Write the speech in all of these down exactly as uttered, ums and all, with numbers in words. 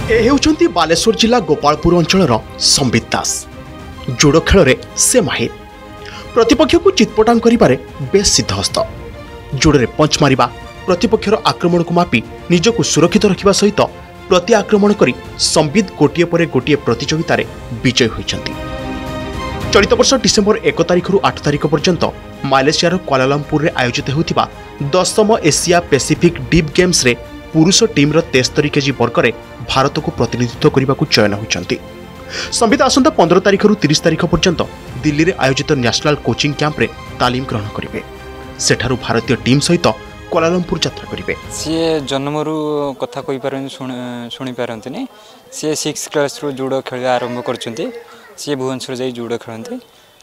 ए हेउचंती बालेश्वर जिला गोपालपुर अंचलर संबित दास। जुडो खेल से माहिर, प्रतिपक्ष को चितपटांग करिबारे बेस सिद्धहस्त। जुडोरे पंच मारिबा, प्रतिपक्षर आक्रमण को मापी निजको सुरक्षित रखिबा सहित प्रति आक्रमण करी संबित गोटिए परे गोटिए प्रतियोगितारे विजय होइछंती। चलित वर्ष डिसेम्बर एक तारिख रु आठ तारिख पर्यंत मालेशियार क्वालालंपुर रे आयोजित होतिबा दशम एशिया पैसिफिक डीप गेम्स रे पुरुष टीम रो तेस्तरी केजी वर्ग में भारत को प्रतिनिधित्व करने को चयन होती। संबित आसंता पंद्रह तारिख रु तीस तारिख पर्यंत दिल्ली रे आयोजित नेशनल कोचिंग कैंप रे तालीम ग्रहण करेंगे। सेठारु भारतीय टीम सहित क्वालालंपुर यात्रा करेंगे। सी जन्मरू कथा कहि पारन सुनी पारंतनी। सी सिक्स क्लास रु जुडो खेल आरंभ करछंती। सी भुवनेश्वर जाई जुडो खेलंती।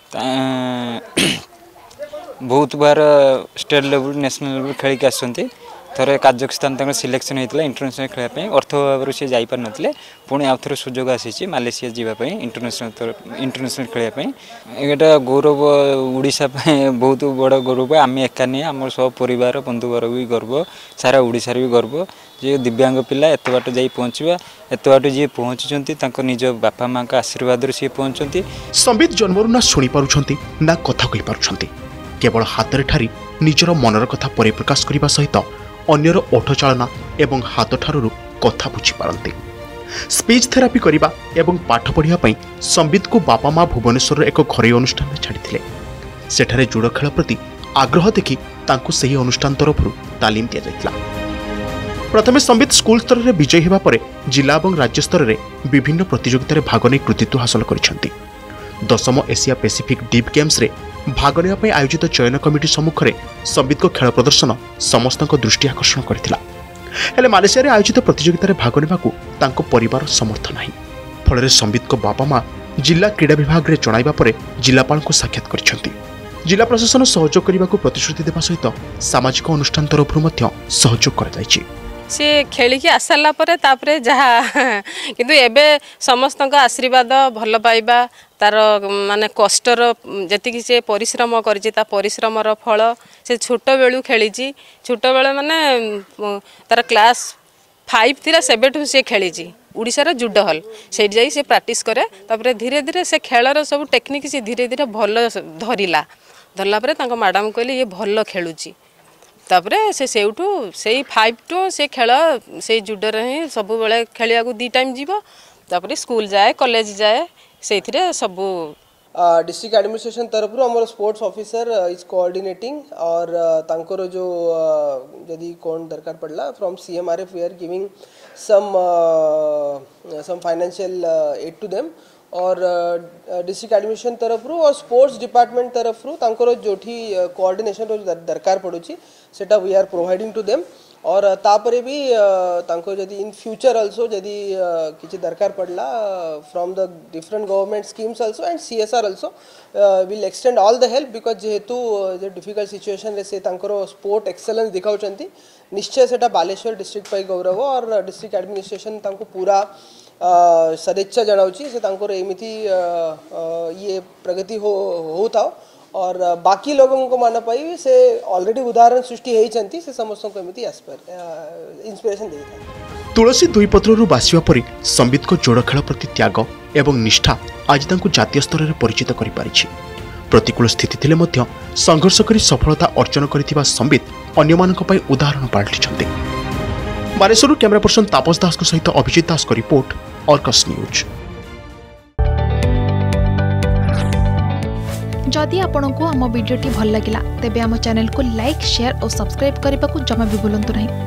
बहुत बार स्टेट लेवल नेशनल लेवल खेल के आसंती। थरे काजाखस्तान तक सिलेक्शन होता इंटरनेशनल खेलने अर्थ भाव सी जापर ना पुणी आउ थे सुजोग आसी मालेशिया जावाई इंटरनेशनल इंटरनेशनल खेलने यहाँ गौरव ओडिशा बहुत बड़ गौरव। आम एका नहीं आम सब परिवार बंधुवर भी गर्व, सारा ओडिशार भी गर्व जे दिव्यांग पिला एत बाट जा पहुँचवा एत बाट जी पहुँचुंट निज बापा माँ का आशीर्वाद सी पहुँचती। संबित जन्मरू ना शुणी पारुछंती ना कथा कहि पारुछंती। केवल हाथ ठारी निजर मनर कथा परिप्रकाश करने सहित अन्यर ओठ चालना एवं हाथ ठारू कथा बुझी पारती। स्पीच थेरापी करने एवं पाठ पढ़ाई संबित को बापा माँ भुवनेश्वर एक घरोई अनुष्ठान छाड़ी सेठारे जुडो खेल प्रति आग्रह देखि तांकु सही अनुष्ठान तरफ तालीम दि जाइतिला। प्रथमे संबित स्कूल स्तर में विजयी हेबा परे जिला और राज्य स्तर में विभिन्न प्रतियोगितार भाग नहीं कृतित्व हासिल करिसेंती। दशम एशिया पैसिफिक डीप गेम्स रे भाग ने आयोजित चयन कमिटी सम्मुख में संबित को खेल प्रदर्शन समस्त दृष्टि आकर्षण करथिला। हेले मालेशिया रे आयोजित प्रतियोगितार भाग नेबाकू तांको परिवार समर्थ नाही। फल संबित को बापा माँ जिला क्रीड़ा विभाग रे जणाइबा परे जिलापाल को साक्षात करछंती। जिला प्रशासन सहयोग करने को प्रतिश्रुति देवा सहित सामाजिक अनुष्ठान तरफ सहयोग कर सी खेलिकी आसाला परे तापरे जहा किंतु एबे समस्त आशीर्वाद भल पाइबा तार माने कष्टर जति से परिश्रम करिछि ता परिश्रमर फल से छोट बेलू खेलीछि। छोट बेले माने तार क्लास फाइव थिला सेवेठू से खेलीछि उड़ीसार जुडो हल से जाई से प्रैक्टिस करे। तापरे धीरे धीरे से खेलर सब टेक्निक से धीरे धीरे भल धरिला धरला परे तांको मैडम कहले ये भल खेलुछि। तापरे से सेउठू से फाइव टू से खेल से जुडो रे सब बेले खेलिया को दी टाइम जीवो। तापरे स्कूल जाए कॉलेज जाए से सब डिस्ट्रिक्ट एडमिनिस्ट्रेशन तरफ आम स्पोर्ट्स ऑफिसर इज कोऑर्डिनेटिंग और तांकर जो यदि कौन दरकार पड़ला from CMRF we are giving some some financial aid to them और डिस्ट्रिक्ट एडमिनिस्ट्रेशन तरफ और स्पोर्ट्स डिपार्टमेंट तरफ तांकर जोठी कोऑर्डिनेशन दरकार पड़ुची सेटा we are providing to them. और तापरे भी तांको यदि इन फ्यूचर आल्सो यदि किसी दरकार पड़ला from the different government schemes also and CSR also will extend all the help because जेहेतु जो डिफिकल्ट सिचुएशन रे से तांकर स्पोर्ट एक्सेलेंस दिखाउचंती निश्चय सेटा बालेश्वर डिस्ट्रिक्ट पाई गौरव और डिस्ट्रिक्ट एडमिनिस्ट्रेशन तांको पूरा सदिच्छा जनाउची से तांकर एमिति ये प्रगति हो होता और बाकी लोगों को माना पाई से ऑलरेडी उदाहरण सृष्टि होती से समस्तों को एमिति इंस्पिरेशन देता। तुलसी दुई पत्रु बासिवा परी संबित को जोड़ खेल प्रति त्याग एवं निष्ठा आज तांको जातीय स्तर में परिचित करि पारिछि। प्रतिकूल स्थिति थिले मध्य संघर्ष करी सफलता अर्जन करिथिबा संबित अन्यमानक पई उदाहरण पालटिछन्ति। बालेश्वर कैमरा पर्सन तापस दास सहित अभिजित दास को रिपोर्ट अर्कस न्यूज। जदि आपंक आम भिडी भल लगा तेब आम चैनल को लाइक शेयर और सब्सक्राइब करने को जमा भी भूलु नहीं।